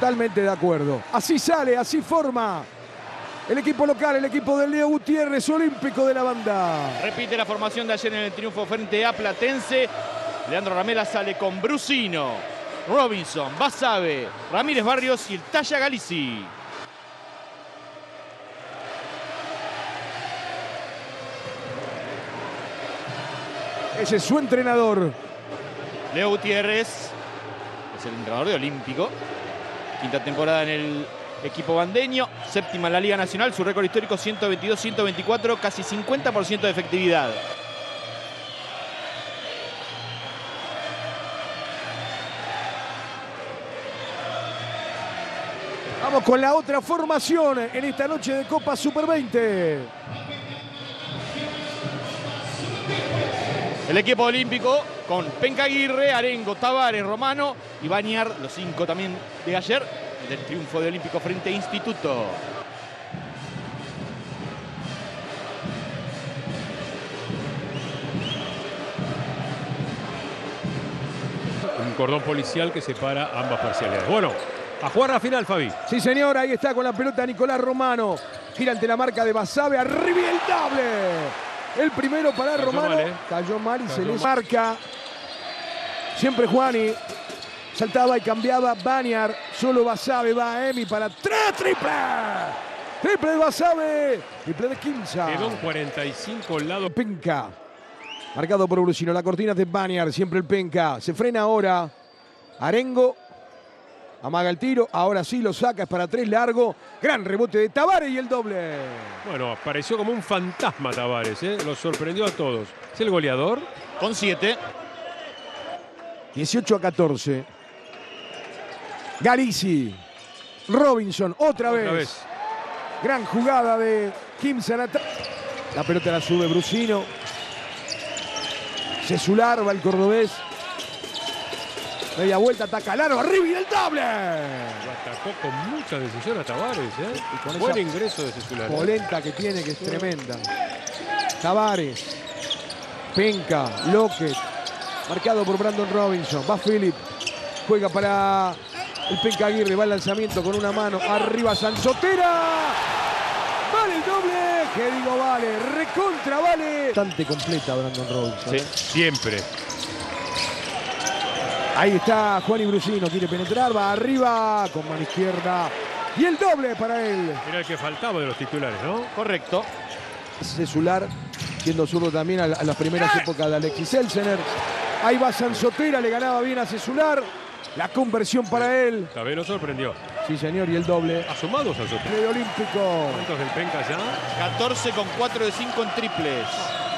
Totalmente de acuerdo. Así sale, así forma el equipo local, el equipo del Leo Gutiérrez, olímpico de la banda. Repite la formación de ayer en el triunfo frente a Platense. Leandro Ramela sale con Brusino, Robinson, Basabe, Ramírez Barrios y el Talla Galici. Ese es su entrenador. Leo Gutiérrez es el entrenador de Olímpico. Quinta temporada en el equipo bandeño. Séptima en la Liga Nacional. Su récord histórico 122-124. Casi 50% de efectividad. Vamos con la otra formación en esta noche de Copa Super 20. El equipo olímpico con Penca Aguirre, Arengo, Tavares, Romano y Bañar, los 5 también de ayer, del triunfo de Olímpico frente a Instituto. Un cordón policial que separa ambas parcialidades. Bueno, a jugar la final, Fabi. Sí, señor, ahí está con la pelota Nicolás Romano. Gira ante la marca de Basabe, arriba y el doble. El primero para Romano. Cayó mal y se le marca. Siempre Juani. Saltaba y cambiaba Bañar. Solo Basabe va a Emi para 3. ¡Triple! Triple de Basabe. Triple de Quimsa. Quedó un 45 al lado. Penca. Marcado por Brusino. La cortina es de Bañar. Siempre el Penca. Se frena ahora. Arengo. Amaga el tiro. Ahora sí lo saca. Es para 3 largo. Gran rebote de Tavares y el doble. Bueno, apareció como un fantasma Tavares, ¿eh? Lo sorprendió a todos. ¿Es el goleador? Con 7. 18-14. Galici. Robinson. Otra vez. Gran jugada de Quimsa. La pelota la sube Brusino. Cesular va el cordobés. Media vuelta, ataca largo, arriba y el doble. Lo atacó con mucha decisión a Tavares, ¿eh? Y con buen esa ingreso de Cesular. polenta que tiene, que es tremenda. Tavares. Penca. Lockett. Marcado por Brandon Robinson. Va Philip. Juega para el Penca Aguirre. Va el lanzamiento con una mano. Arriba Sansotera. Vale el doble. ¿Qué digo vale? Recontra vale. Bastante completa Brandon Robinson. Sí, siempre. Ahí está Juan y Brusino, quiere penetrar, va arriba con mano izquierda y el doble para él. Era el que faltaba de los titulares, ¿no? Correcto. Cesular, siendo zurdo también a las primeras épocas de Alexis Elsener. Ahí va Sansotera, le ganaba bien a Cesular. La conversión para él. También lo sorprendió. Sí, señor, y el doble. Ha sumado Sansotera. De Olímpico. ¿Cuántos del Penca ya? 14 con 4 de 5 en triples.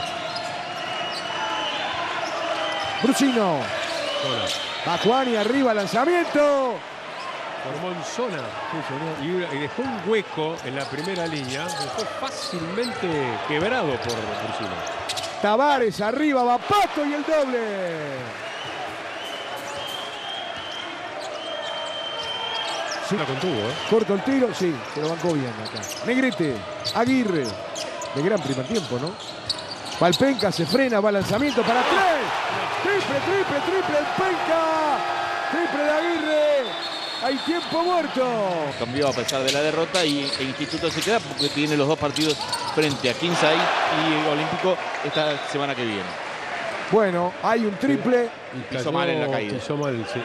Brusino. Zona. Va Juan y arriba, lanzamiento. Formó en zona. Sí, señor. Y dejó un hueco en la primera línea. Que fue fácilmente quebrado por Brusino. Tavares arriba, va Pato y el doble. Sí. La contuvo, ¿eh? Corto el tiro, sí, se lo bancó bien acá. Negrete, Aguirre, de gran primer tiempo, ¿no? Valpenca se frena, va lanzamiento para 3. Triple, el Penca. Triple de Aguirre. Hay tiempo muerto. Cambió a pesar de la derrota y Instituto se queda porque tiene los 2 partidos frente a Quimsa y Olímpico esta semana que viene. Bueno, hay un triple. Hizo mal en la caída. Hizo mal, sí.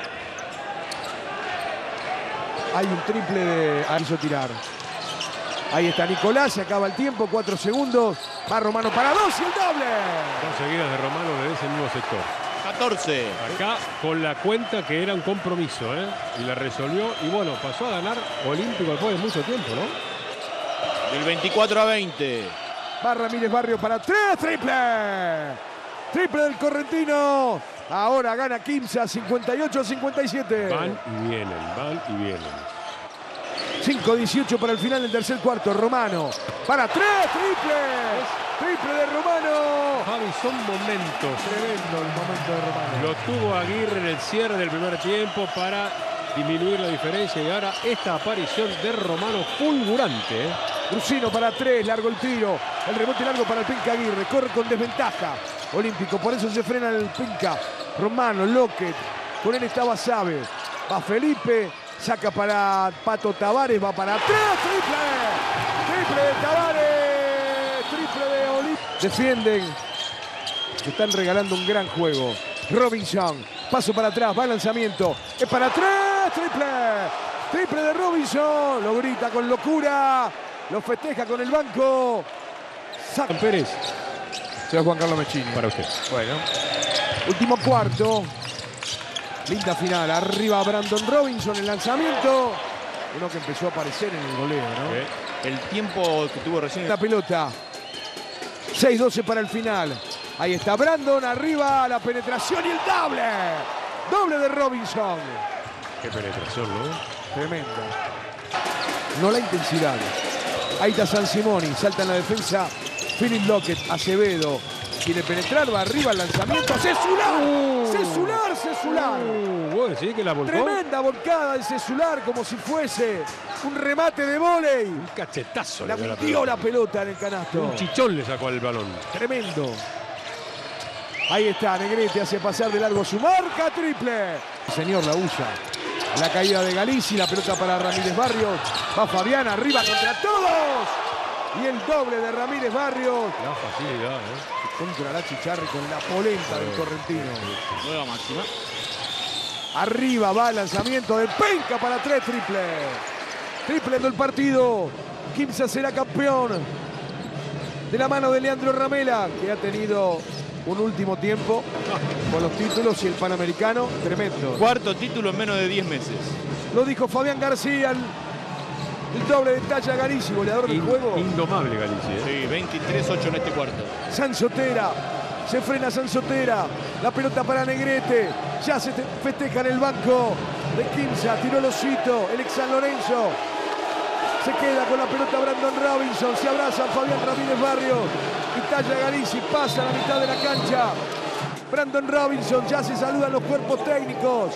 Hay un triple de... hizo tirar. Ahí está Nicolás, se acaba el tiempo, 4 segundos. Va Romano para 2 y el doble. 2 seguidas de Romano desde ese mismo sector. 14. Acá con la cuenta que era un compromiso, ¿eh? Y la resolvió. Y bueno, pasó a ganar Olímpico después de mucho tiempo, ¿no? Del 24-20. Va Ramírez Barrio para 3, triple. Triple del correntino. Ahora gana Quimsa, 58-57. Van y vienen. 5-18 para el final del tercer cuarto. Romano para 3, triple de Romano. Javi, son momentos. Tremendo el momento de Romano. Lo tuvo Aguirre en el cierre del primer tiempo para disminuir la diferencia y ahora esta aparición de Romano fulgurante. Brusino para 3, largo el tiro. El rebote largo para el Penca Aguirre. Corre con desventaja Olímpico, por eso se frena el Penca. Romano, Lockett. Con él está Basabe. Va Felipe. Saca para Pato Tavares, va para atrás. ¡Triple! ¡Triple de Tavares! ¡Triple de Olimpia! Defienden. Están regalando un gran juego. Robinson, paso para atrás, va el lanzamiento. Es para atrás, triple. Triple de Robinson. Lo grita con locura. Lo festeja con el banco. Saca Pérez. Se va Juan Carlos Mechini. Para usted. Bueno. Último cuarto. Linda final. Arriba Brandon Robinson, el lanzamiento. Uno que empezó a aparecer en el goleo, ¿no? El tiempo que tuvo recién. La pelota. 6-12 para el final. Ahí está Brandon, arriba, la penetración y el doble. Doble de Robinson. Qué penetración, ¿no? Tremendo. No la intensidad. Ahí está San Simoni, salta en la defensa. Philip Lockett, Acevedo. Quiere penetrar, va arriba el lanzamiento. ¡Cesular! ¡Cesular, Cesular! ¿Vos decís que la volcó? Tremenda volcada de Cesular, como si fuese un remate de vóley. Un cachetazo. La le dio metió la pelota en el canasto. Un chichón le sacó al balón. Tremendo. Ahí está, Negrete hace pasar de largo su marca, triple. El señor la usa. La caída de Galici, la pelota para Ramírez Barrios. Va Fabián arriba contra todos. Y el doble de Ramírez Barrios. La facilidad, ¿eh? Contra la Chicharri con la polenta del correntino. Nueva máxima. Arriba va el lanzamiento del Penca para 3, triple. Triple del partido. Quimsa será campeón. De la mano de Leandro Ramela, que ha tenido un último tiempo con los títulos y el Panamericano. Tremendo. Cuarto título en menos de 10 meses. Lo dijo Fabián García, el doble de talla Galici, goleador del juego. Indomable Galicia, ¿eh? Sí, 23-8 en este cuarto. Sansotera, se frena Sansotera, la pelota para Negrete, ya se festeja en el banco de Quimsa, tiró el osito, el ex San Lorenzo, se queda con la pelota Brandon Robinson, se abrazan Fabián Ramírez Barrios y Talla Galici, pasa a la mitad de la cancha, Brandon Robinson, ya se saludan los cuerpos técnicos,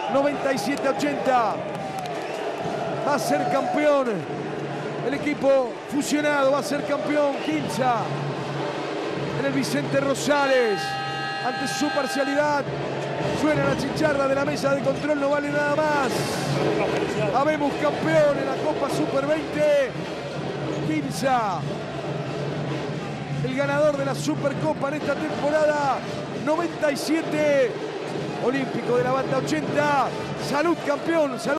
97-80, va a ser campeón, el equipo fusionado va a ser campeón, Quimsa. En el Vicente Rosales, ante su parcialidad, suena la chicharra de la mesa de control, no vale nada más. Habemos campeón en la Copa Super 20, Quimsa, el ganador de la Supercopa en esta temporada, 97, olímpico de la banda 80, salud campeón, salud.